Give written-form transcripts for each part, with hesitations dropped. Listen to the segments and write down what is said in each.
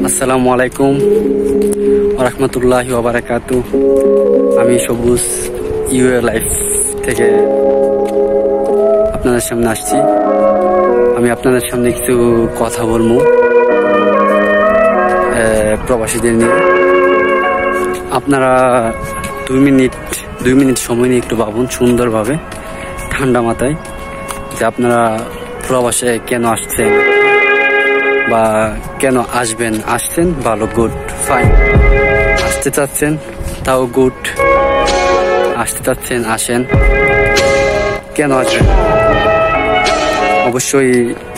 আসসালামু আলাইকুম ওয়া রাহমাতুল্লাহি ওয়া বারাকাতুহু। আমি সবুজ ইউএ লাইফ থেকে আপনাদের সামনে আসছি। আমি আপনাদের সামনে কিছু কথা বলবো প্রবাসীদের নিয়ে। আপনারা 2 মিনিট সময় নিয়ে একটু ভাবুন সুন্দরভাবে, ঠান্ডা মাথায়, যে আপনারা প্রবাসে কেন আসছেন বা কেন আসছেন ভালো, গুড, ফাইন। আসতে চাচ্ছেন তাও গুড, আসতে চাচ্ছেন আসেন। কেন আসবেন? অবশ্যই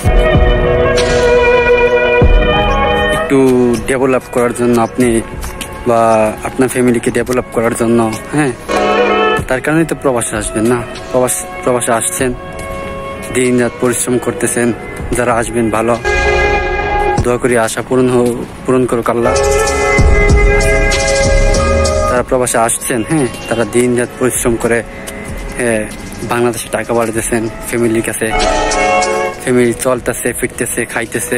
একটু ডেভেলপ করার জন্য, আপনি বা আপনার ফ্যামিলিকে ডেভেলপ করার জন্য, হ্যাঁ, তার কারণেই তো প্রবাসে আসবেন না। প্রবাসে আসছেন, দিন রাত পরিশ্রম করতেছেন। যারা আসবেন ভালো, দোয়া করি আশা পূরণ করুক আল্লাহ। তারা প্রবাসে আসছেন, হ্যাঁ, তারা দিন রাত পরিশ্রম করে বাংলাদেশে টাকা বাড়াতেছেন ফ্যামিলির কাছে। ফ্যামিলি চলতেছে, ফিরতেছে, খাইতেছে,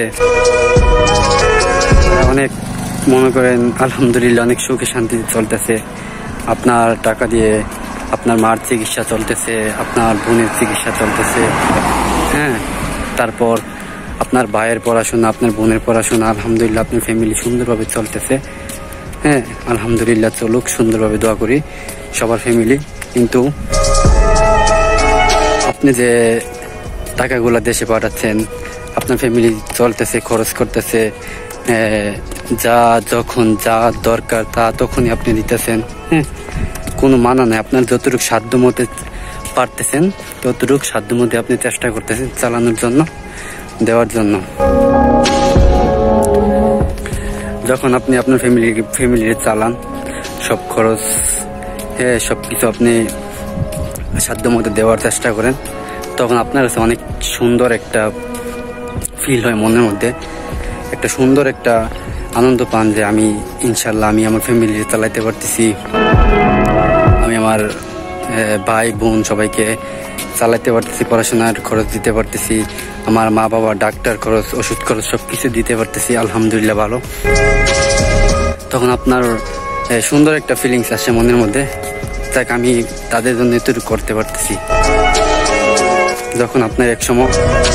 অনেক মনে করেন আলহামদুলিল্লাহ অনেক সুখে শান্তিতে চলতেছে। আপনার টাকা দিয়ে আপনার মার চিকিৎসা চলতেছে, আপনার বোনের চিকিৎসা চলতেছে, হ্যাঁ, তারপর আপনার ভাইয়ের পড়াশোনা, আপনার বোনের পড়াশোনা, আলহামদুলিল্লাহ আপনার ফ্যামিলি সুন্দরভাবে চলতেছে। হ্যাঁ, আলহামদুলিল্লাহ চলুক সুন্দরভাবে, দোয়া করি সবার ফ্যামিলি। কিন্তু আপনি যে টাকাগুলো দেশে পাঠাচ্ছেন, আপনার ফ্যামিলি চলতেছে, খরচ করতেছে, যখন যা দরকার তা তখনই আপনি দিতেছেন। হ্যাঁ, কোনো মানা নাই। আপনার যতটুকু সাধ্য মতে পারতেছেন, ততটুকু সাধ্য মতে আপনি চেষ্টা করতেছেন চালানোর জন্য, দেওয়ার জন্য। যখন আপনি আপনার ফ্যামিলি চালান, সব খরচ, হ্যাঁ, সব কিছু আপনি সাধ্য মতো দেওয়ার চেষ্টা করেন, তখন আপনার কাছে অনেক সুন্দর একটা ফিল হয় মনের মধ্যে, একটা সুন্দর একটা আনন্দ পান যে আমি ইনশাল্লাহ আমি আমার ফ্যামিলি চালাইতে পারতেছি, আমি আমার ভাই বোন সবাইকে চালাইতে পারতেছি, পড়াশোনার খরচ দিতে পারতেছি, আমার মা বাবা ডাক্তার খরচ, ওষুধ খরচ সব কিছু দিতে পারতেছি, আলহামদুলিল্লাহ ভালো। তখন আপনার সুন্দর একটা ফিলিংস আসে মনের মধ্যে, যাক আমি তাদের জন্য এতটুকু করতে পারতেছি। যখন আপনার এক সময়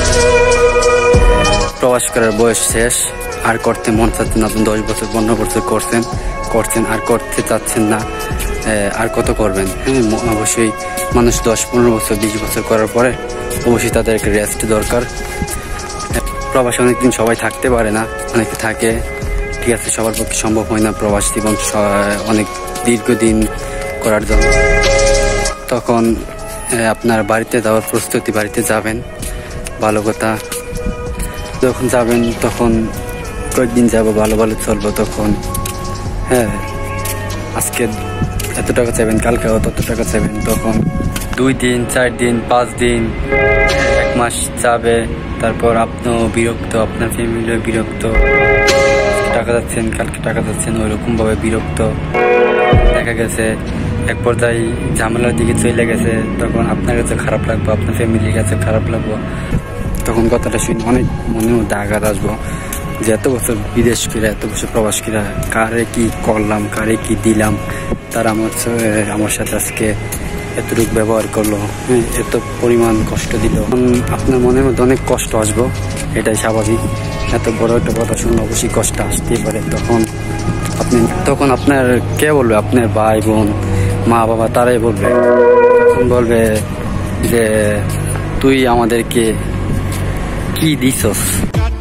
প্রবাস করার বয়স শেষ, আর করতে মন চাচ্ছেন, আপনি 10 বছর 15 বছর করছেন আর করতে চাচ্ছেন না, আর কত করবেন? হ্যাঁ, অবশ্যই মানুষ 10-15 বছর 20 বছর করার পরে অবশ্যই তাদের একটা রেস্ট দরকার। প্রবাসে অনেকদিন সবাই থাকতে পারে না, অনেকে থাকে, ঠিক আছে, সবার পক্ষে সম্ভব হয় না প্রবাস জীবন অনেক দীর্ঘদিন করার জন্য। তখন আপনার বাড়িতে যাওয়ার প্রস্তুতি, বাড়িতে যাবেন, ভালো কথা। যখন যাবেন তখন কয়েকদিন যাবো, ভালো ভালো চলবো, তখন হ্যাঁ, আজকে এত টাকা চাইবেন, কালকে তত টাকা চাইবেন, তখন 2 দিন 4 দিন 5 দিন 1 মাস যাবে, তারপর আপনিও বিরক্ত, আপনার ফ্যামিলিও বিরক্ত, টাকা যাচ্ছেন কালকে টাকা যাচ্ছেন, ওইরকম ভাবে বিরক্ত। দেখা গেছে এক পর্যায়ে ঝামেলার দিকে চলে গেছে, তখন আপনার কাছে খারাপ লাগবে, আপনার ফ্যামিলির কাছে খারাপ লাগবে। তখন কথাটা শুনে অনেক মনের মধ্যে আঘাত আসবো যে এত বছর বিদেশ ফিরে, এত বছর প্রবাস ফিরা, কারে কি করলাম, কারে কি দিলাম, তারা আমার সাথে আজকে এতটুকু ব্যবহার করলো, হ্যাঁ, এত পরিমাণ কষ্ট দিল। আপনার মনের মধ্যে অনেক কষ্ট আসবো, এটাই স্বাভাবিক। এত বড় একটা কথা শুনলে অবশ্যই কষ্ট আসতেই পারে। তখন আপনার কে বলবে? আপনার ভাই বোন, মা বাবা, তারাই বলবে। তখন বলবে যে তুই আমাদেরকে কি দিছস।